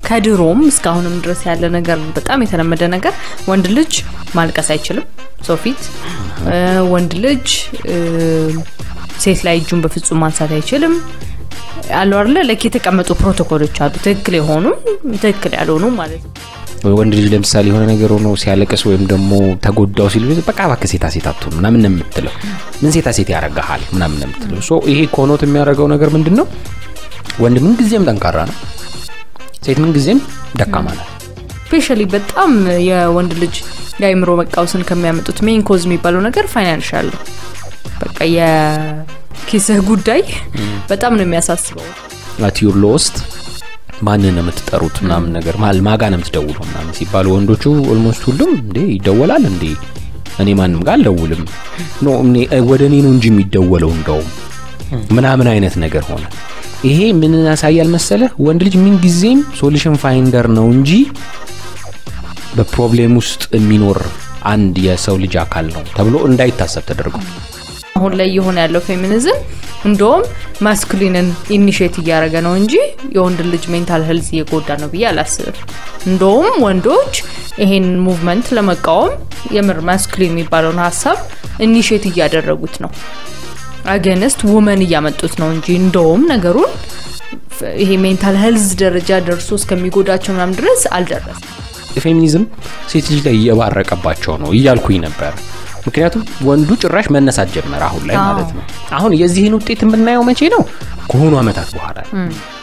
ከድሮም እስካሁንም ድረስ ያለ ነገር በጣም የተለመደ ነገር ወንድ ልጅ ማልቀስ አይችልም ሶፊት ወንድ ልጅ ሴት ላይ እጁን በፍጹም ማንሳት አይችልም አለው አይደል ለኪ ተቀመጡ ፕሮቶኮሎች አሉ ትክክል የሆኑ ትክክል ያልሆኑ ማለት ነው ወንድ ልጅ ለምሳሌ የሆነ ነገር ሆኖ ሲያለቅስ ወይም ደግሞ ተጎዳው ሲል በቃ ባከ ሴታ ሴታቱ ምናምን ነው የምትለው ምን ሴታ ሴት ያረጋሃል ምናምን ነው የምትለው ሶ ይሄ ኮኖት የሚያደርገው ነገር ምንድነው ወንድ ምን ጊዜም ጠንካራ ነው ሴት ምን ጊዜም ደካማ ናት ስፔሻሊ በጣም የወንድ ልጅ የአእምሮ መቃወስን ከሚያመጡት ሜን ኮዝ የሚባለው ነገር ፋይናንሻል በቃ የኪስ ጉዳይ በጣም ነው የሚያሳስበው at your lost ማንንም የምትጠሩት ምናምን ነገር ማጋንም ትደውሉ ምናምን ሲባል ወንዶቹ ኦልሞስት ሁሉም እንዴ ይደወላል እንዴ እኔ ማንንም ጋር አልደውልም ኖ እኔ ወደኔ ነው እንጂ የሚደወለው እንደው ምናምን አይነት ነገር ሆነ ይሄ ምን ያሳያል መሰለህ ወንድ ልጅ ምን ጊዜም ሶሉሽን ፋይንደር ነው እንጂ በፕሮብሌም ውስጥ የሚኖር አንድ የሰው ልጅ አካል ነው ተብሎ እንዳይታሰብ ተደርጎ አሁን ላይ የሆነ ያለው ፌሚኒዝም እንደውም ማስኩሊንን ኢኒሺየት ያደረገ ነው እንጂ የወንድ ልጅ ሜንታል ሄልዝ እየጎዳ ነው በያላስብ እንደውም ወንዶች ይሄን ሙቭመንት ለመቃወም የምር ማስኩሊን የሚባለውን ሐሳብ ኢኒሺየት ያደረጉት ነው አገንስት ውመን ያመጡት ነው እንጂ እንደውም ነገሩን ይሄ ሜንታል ሄልዝ ደረጃ ደርሶ እስከሚጎዳቸው ምናምን ድረስ አልደረሰም ፌሚኒዝም ሴት ልጅ ላይ እየባረቀባቸው ነው ይያልኩኝ ነበር ምክንያቱም ወንዱ ጭራሽ መነሳት ጀመረ አሁን ላይ ማለት ነው አሁን የዚህን ውጤት የምናየው መቼ ነው ከሆኑ አመታት በኋላ